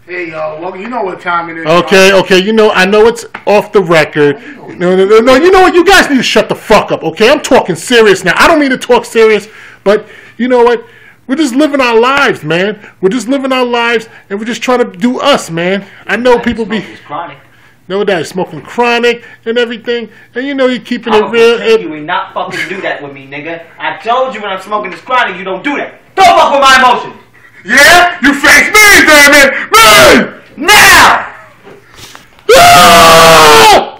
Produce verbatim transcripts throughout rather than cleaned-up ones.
Hey, yo, well, you know what time it is. Okay, bro. okay, you know, I know it's off the record. No, no, no, no, you know what? You guys need to shut the fuck up, okay? I'm talking serious now. I don't mean to talk serious, but you know what? We're just living our lives, man. We're just living our lives, and we're just trying to do us, man. I know people be... Chronic. No, that is smoking chronic and everything, and you know you're keeping I'm it real. Tell you ain't not fucking do that with me, nigga. I told you when I'm smoking this chronic, you don't do that. Don't fuck with my emotions. Yeah? You face me, damn it! Me! Now! Ah!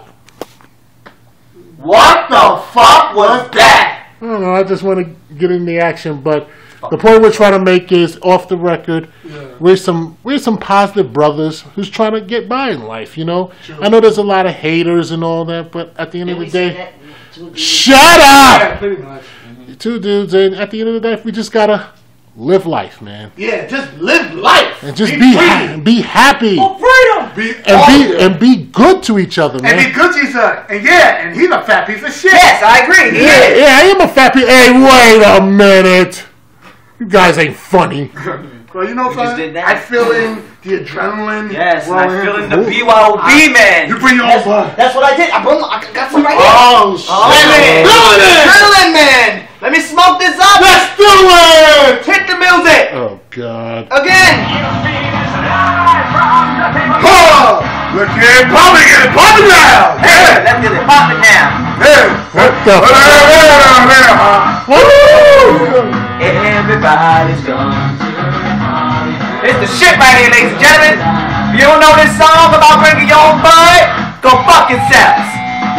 What the fuck was that? I don't know, I just want to get in the action, but the point we're trying to make is, off the record, yeah. we're some we're some positive brothers who's trying to get by in life, you know? True. I know there's a lot of haters and all that, but at the end Did of the day... that? Shut up! Yeah, pretty much. Mm-hmm. Two dudes, and at the end of the day, we just gotta live life, man. Yeah, just live life. And just be be ha ha be happy. For freedom! Be and be awesome. and be good to each other, man. And be good to each other. And yeah, and he's a fat piece of shit. Yes, I agree. He yeah, is. yeah, I am a fat piece. Hey, wait a minute. You guys ain't funny. Well, you know something? I feel in the adrenaline. Yes, I feel in the B Y O B, man. You bring your own blood. That's what I did. I brought my, I got some right here. Oh, shit. Oh, man. Adrenaline, man. Let me smoke this up. Let's do it. Hit the music. Oh, God. Again. Oh, look here. Popping it. Popping now. Hey, let's get it popping now. Hey. What the fuck? Woo! Everybody's gone. It's the shit right here, ladies and gentlemen. If you don't know this song about bringing your own bud, go fuck yourselves.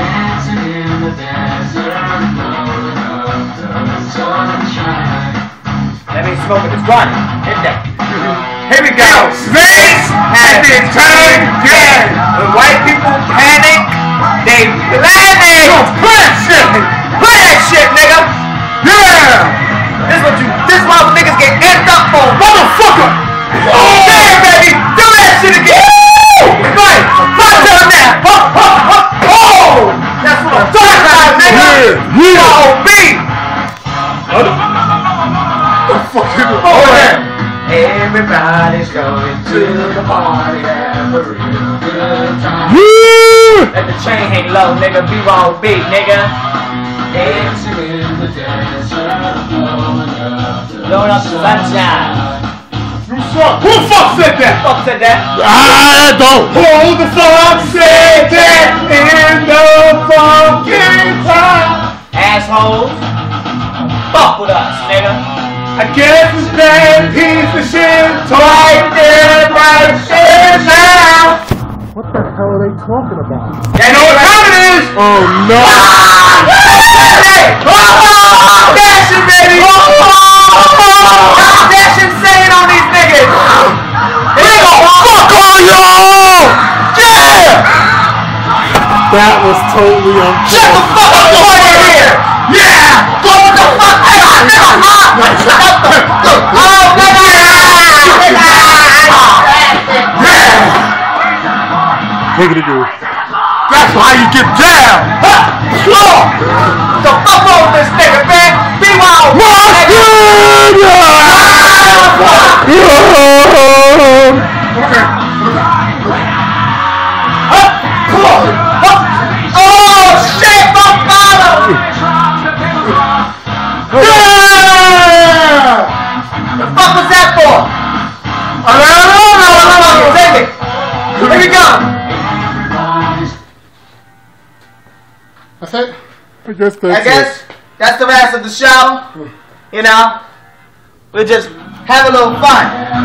That means smoking is running. Hit that. Here we go. Snakes has been turned dead. When white people panic, they panic. Play that shit. Play that shit, nigga. Yeah. This is what you, this is what niggas get amped up for. Motherfucker. Oh, yeah, baby. Do that shit again. Right. My turn now. Oh, oh, oh, oh. That's what I'm talking about, nigga. Yeah, yeah. O B. What the fuck is it? Oh, yeah. Everybody's going to the party, have a real good time. Yeah. Let the chain hang low, nigga. B Y O B, nigga. Dancing in the desert, blowing up the sunshine. You suck. Who the fuck said that? Who the fuck said that? I don't. Who the fuck said that in the fucking time? Assholes. Fuck with us, nigga. I guess it's that piece of shit right there, right there now. What the hell are they talking about? You know what time it is? Oh, no. Oh, dashing, baby! Oh, dashing saying on these niggas! They go fuck on y'all! Yeah! That was totally unfair. Shut the fuck up before you're here! Yeah! Go the fuck out! Oh, Take it again. That's how you get down. Slow! The fuck over this nigga, man! Be wild! Oh shit! My bottom! Yeah! The fuck was that for? I don't know. Take it! Here we go! That's it? I guess that's I guess it. that's the rest of the show. You know, we just have a little fun.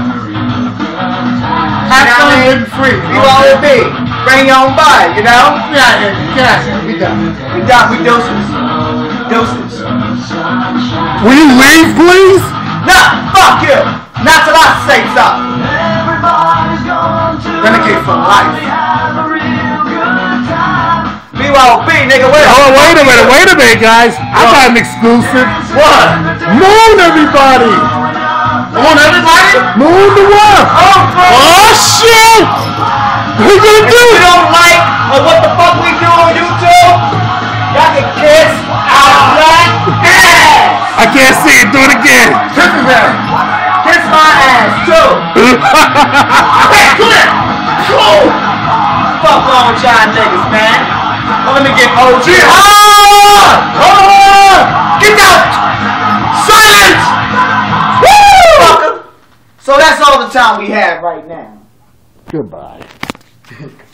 Have fun. Free. B Y O B. Bring your own body, you know? Yeah, yeah, we done. We done. We deuces. Deuces. Will you leave, please? Nah, fuck you. Not till I say something. Renegade for life. B Y O B, nigga, wait. Oh, wait a minute, wait a minute, guys. I got an exclusive. What? Moon, everybody. On everybody? Moon the what? Oh, bro. Oh, shit. What are you gonna If do? you don't like or what the fuck we do on YouTube, y'all can kiss our black ass. I can't see it. Do it again. Kiss his ass. Kiss my ass, too. Hey, come here. with y'all niggas, man. Well, let me get O G. Hold on! Get out! Silence! Woo! So that's all the time we have right now. Goodbye.